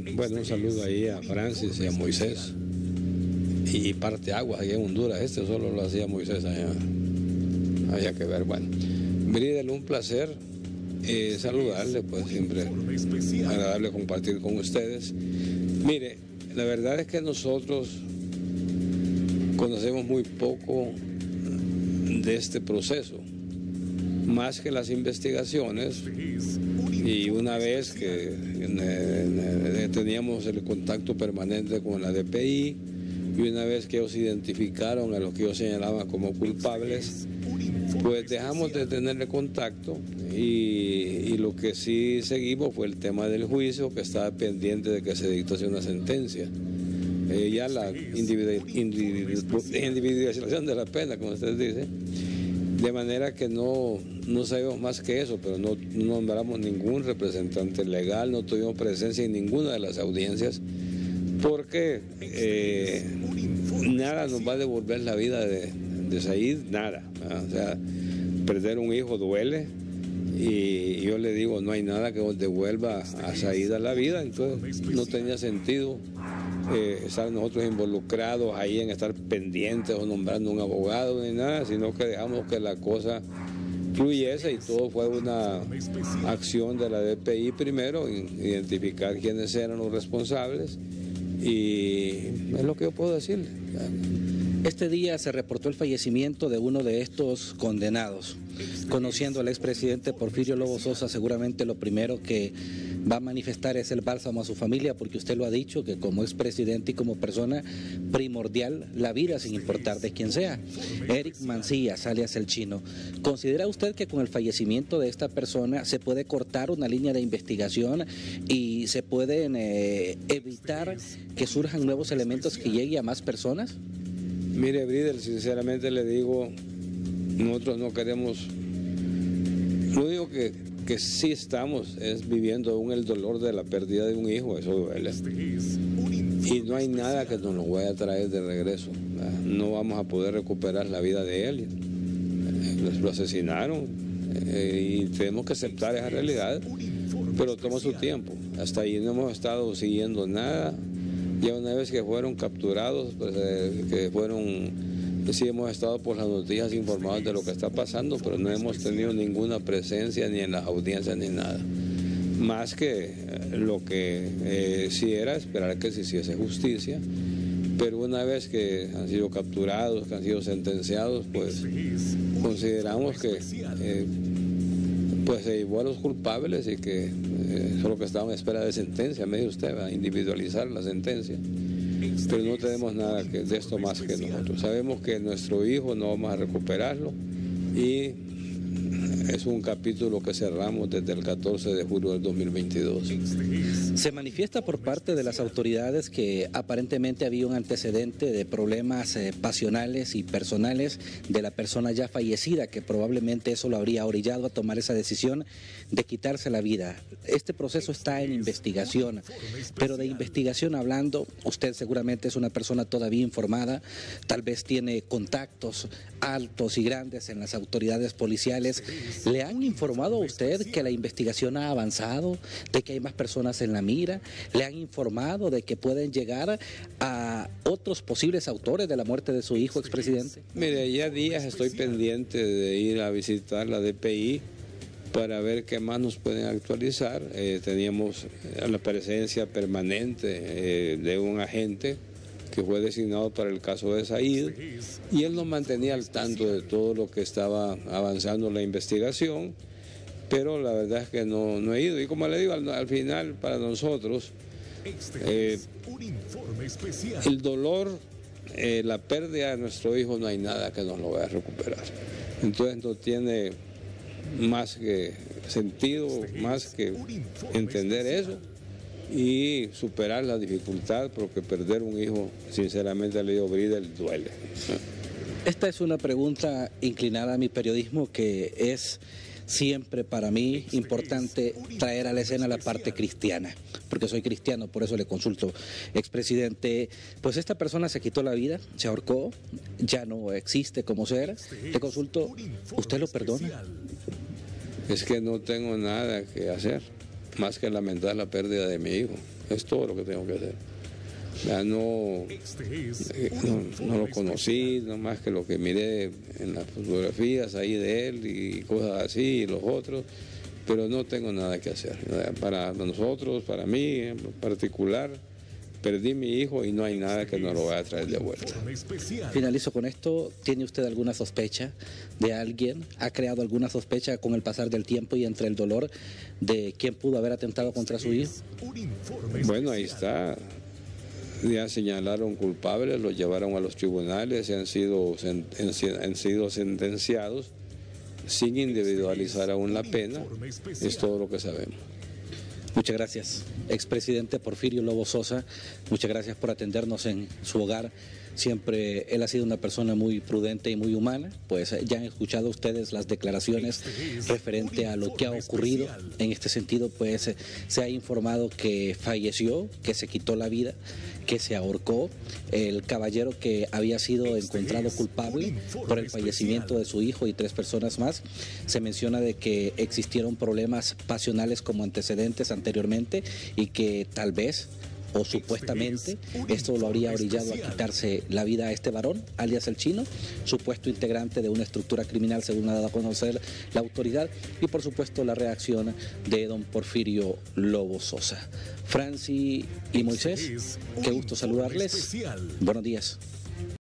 Bueno, un saludo ahí a Francis y a Moisés. Y parte aguas allá en Honduras, este solo lo hacía Moisés allá. Había que ver, bueno. Bridel, un placer saludarle, pues siempre agradable compartir con ustedes. Mire, la verdad es que nosotros conocemos muy poco de este proceso, más que las investigaciones, y una vez que teníamos el contacto permanente con la DPI, y una vez que ellos identificaron a los que ellos señalaban como culpables, pues dejamos de tenerle contacto, y lo que sí seguimos fue el tema del juicio, que estaba pendiente de que se dictase una sentencia. Ya la individualización de la pena, como usted dice, de manera que no sabemos más que eso, pero no nombramos ningún representante legal, no tuvimos presencia en ninguna de las audiencias, porque nada nos va a devolver la vida de Said, nada, ¿verdad? O sea, perder un hijo duele, y yo le digo, no hay nada que nos devuelva a Said a la vida, entonces no tenía sentido estar nosotros involucrados ahí en estar pendientes o nombrando un abogado ni nada, sino que dejamos que la cosa fluyese, y todo fue una acción de la DPI primero, identificar quiénes eran los responsables, y es lo que yo puedo decirle. Este día se reportó el fallecimiento de uno de estos condenados. Conociendo al expresidente Porfirio Lobo Sosa, seguramente lo primero que va a manifestar es el bálsamo a su familia, porque usted lo ha dicho, que como expresidente y como persona primordial, la vida sin importar de quién sea. Eric Mancillas, alias El Chino. ¿Considera usted que con el fallecimiento de esta persona se puede cortar una línea de investigación y se pueden evitar que surjan nuevos elementos que lleguen a más personas? Mire, Bridel, sinceramente le digo, nosotros no queremos, lo único que sí estamos es viviendo aún el dolor de la pérdida de un hijo, eso duele. Y no hay nada que nos lo vaya a traer de regreso, ¿verdad? No vamos a poder recuperar la vida de él. Lo asesinaron, y tenemos que aceptar esa realidad, pero toma su tiempo. Hasta ahí no hemos estado siguiendo nada. Ya una vez que fueron capturados, pues sí hemos estado por las noticias informados de lo que está pasando, pero no hemos tenido ninguna presencia ni en las audiencias ni nada. Más que lo que sí era esperar que se hiciese justicia, pero una vez que han sido capturados, que han sido sentenciados, pues consideramos que pues se llevó a los culpables, y que solo que estaban en espera de sentencia, me dice usted, va a individualizar la sentencia. Pero no tenemos nada de esto más que nosotros. Sabemos que nuestro hijo no vamos a recuperarlo, y es un capítulo que cerramos desde el 14 de julio del 2022. Se manifiesta por parte de las autoridades que aparentemente había un antecedente de problemas pasionales y personales de la persona ya fallecida, que probablemente eso lo habría orillado a tomar esa decisión de quitarse la vida. Este proceso está en investigación, pero de investigación hablando, usted seguramente es una persona todavía informada, tal vez tiene contactos altos y grandes en las autoridades policiales. ¿Le han informado a usted que la investigación ha avanzado, de que hay más personas en la mira? ¿Le han informado de que pueden llegar a otros posibles autores de la muerte de su hijo expresidente? Mire, ya días estoy pendiente de ir a visitar la DPI para ver qué más nos pueden actualizar. Teníamos la presencia permanente de un agente que fue designado para el caso de Said, y él nos mantenía al tanto de todo lo que estaba avanzando la investigación, pero la verdad es que no he ido. Y como le digo, al final para nosotros el dolor, la pérdida de nuestro hijo, no hay nada que nos lo vaya a recuperar. Entonces no tiene más que sentido, más que entender eso y superar la dificultad, porque perder un hijo, sinceramente, le digo, Bridel, duele. Esta es una pregunta inclinada a mi periodismo, que es siempre para mí importante traer a la escena la parte cristiana, porque soy cristiano, por eso le consulto. Expresidente, pues esta persona se quitó la vida, se ahorcó, ya no existe como ser. Le consulto, ¿usted lo perdona? Es que no tengo nada que hacer más que lamentar la pérdida de mi hijo. es todo lo que tengo que hacer. Ya no lo conocí, no más que lo que miré en las fotografías ahí de él y cosas así, y los otros, pero no tengo nada que hacer. Para nosotros, para mí en particular, perdí mi hijo y no hay nada que nos lo vaya a traer de vuelta. Finalizo con esto. ¿Tiene usted alguna sospecha de alguien? ¿Ha creado alguna sospecha con el pasar del tiempo y entre el dolor de quién pudo haber atentado contra su hijo? Bueno, ahí está. Ya señalaron culpables, los llevaron a los tribunales y han sido sentenciados sin individualizar aún la pena. Es todo lo que sabemos. Muchas gracias, expresidente Porfirio Lobo Sosa. Muchas gracias por atendernos en su hogar. Siempre él ha sido una persona muy prudente y muy humana. Pues ya han escuchado ustedes las declaraciones referente a lo que ha ocurrido. En este sentido, pues se ha informado que falleció, que se quitó la vida, que se ahorcó el caballero que había sido encontrado culpable por el fallecimiento de su hijo y 3 personas más. Se menciona de que existieron problemas pasionales como antecedentes anteriormente y que tal vez o supuestamente esto lo habría orillado a quitarse la vida a este varón, alias el Chino, supuesto integrante de una estructura criminal, según ha dado a conocer la autoridad, y por supuesto la reacción de don Porfirio Lobo Sosa. Franci y Moisés, qué gusto saludarles. Buenos días.